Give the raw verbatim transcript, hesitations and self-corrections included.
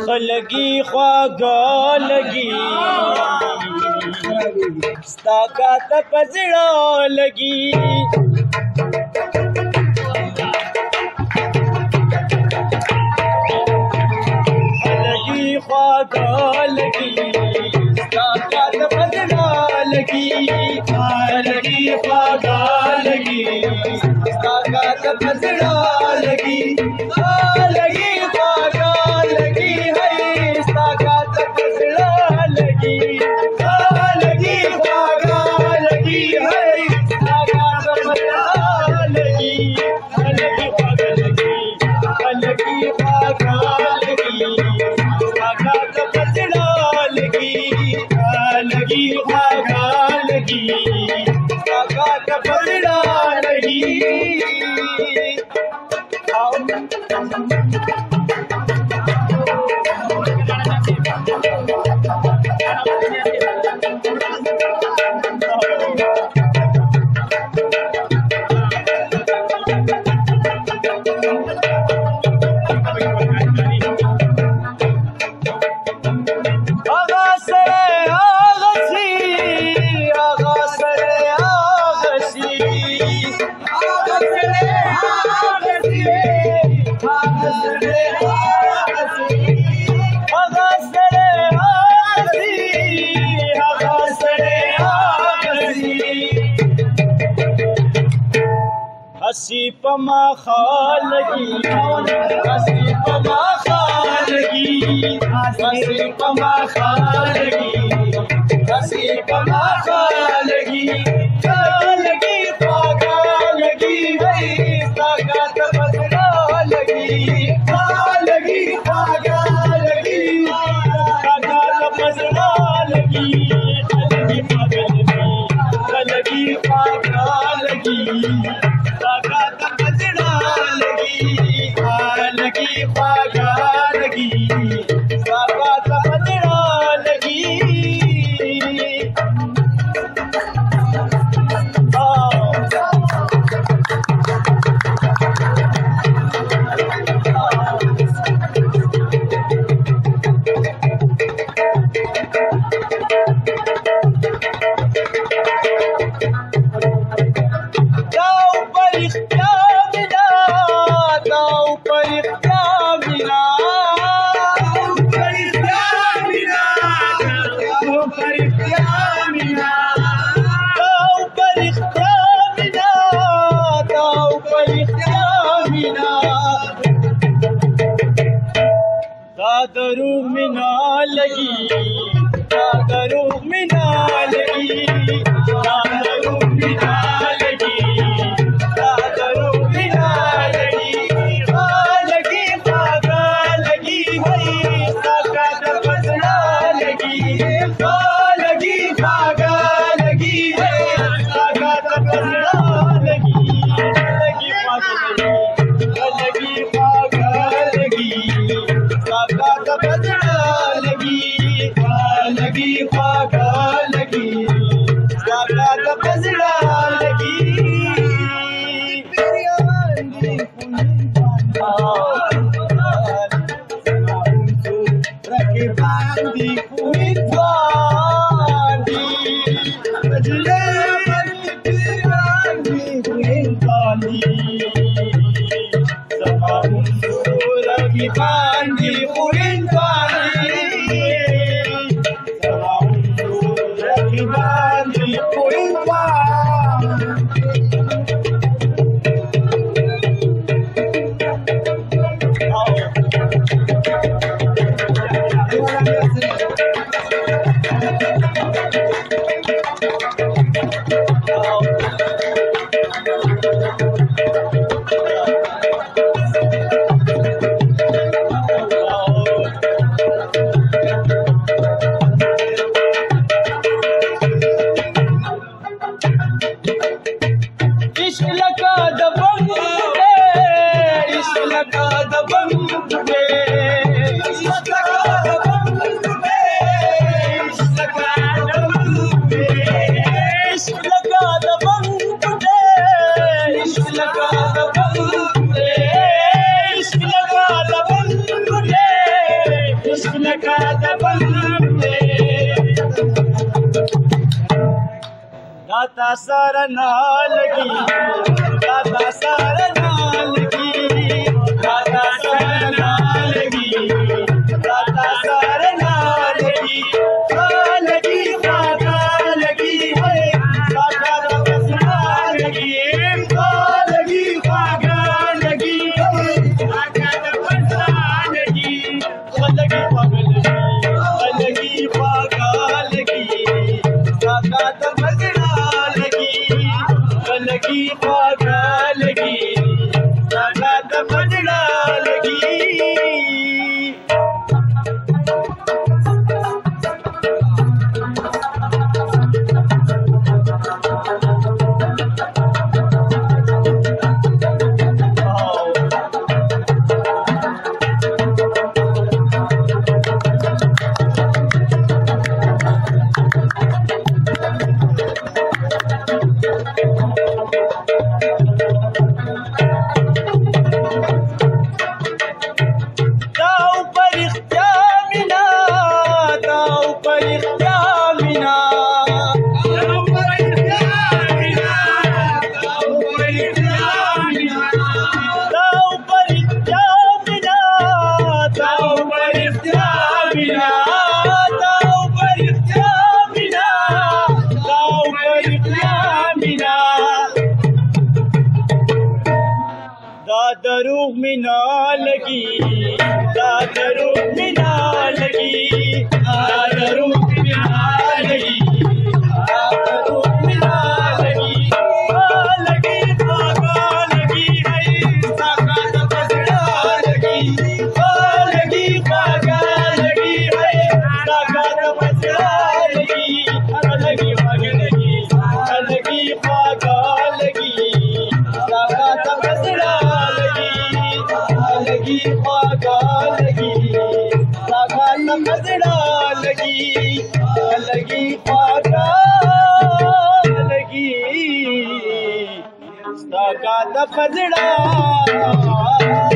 خلګي خواږه لګي ستا کاته په زړه لګي خلګي خواږه لګي ستا کاته په زړه لګي خلګي خواږه لګي ستا کاته په زړه لګي خلګي خواږه لګي هي ستا کاته په زړه لګي خلګي خواږه لګي هي ستا کاته په زړه لګي خلګي خواږه لګي خلګي خواږه لګي ستا کاته په زړه لګي خلګي خواږه لګي ستا کاته په زړه لګي हसी पमा खालगी हसी पमा खालगी हसी पमा खालगी हसी पमा खालगी खालगी पागा लगी वही ताकत बदला लगी खालगी पागा लगी ताकत बदला लगी खालगी पागा लगी खालगी पागा लगी लगी पागा लगी साकात बदला लगी दादरू मिना लगी दादरू मिना लगी दादरू मिना लगी दादरू मिना लगी लगी पागा लगी वही ताकत बदला लगी लगी पागा लगी ताकत बदला लगी लगी पागा लगी पागा लगी ताकत बदला लगी लगी पागा लगी ताकत बदला लगी रखे बांधी पूरी बांधी बदले बांधी पूरी बांधी रखे बांधी पूरी बांधी रखे बांधी पूरी इश्क लगा दबंग इश्क लगा दबंग इश्क लगा दबंग इश्क लगा दबंग इश्क लगा दबंग इश्क लगा दबंग इश्क लगा दबंग लगा दबंगे दाता सारा नाल की दाता सारा नाल की दाता सारा नाल की दाता सारा नाल की लगी फाका लगी है फाका दबसना लगी लगी फाका लगी फाका दबसना लगी लगी पागल लगी फाका लगी फाका दबसना लगी लगी फाका लगी फाका दबसना लगी दादरू मिना लगी दादरू मिना लगी दादरू मिना लगी दादरू मिना लगी लगी फाका लगी है फाका दबसना लगी लगी फाका लगी है फाका दबसना लगी लगी फाका लगी लगी फाका लगी फाका दबसना लगी फाका लगी फाका दबसना लगी लगी फाका लगी फाका दबसना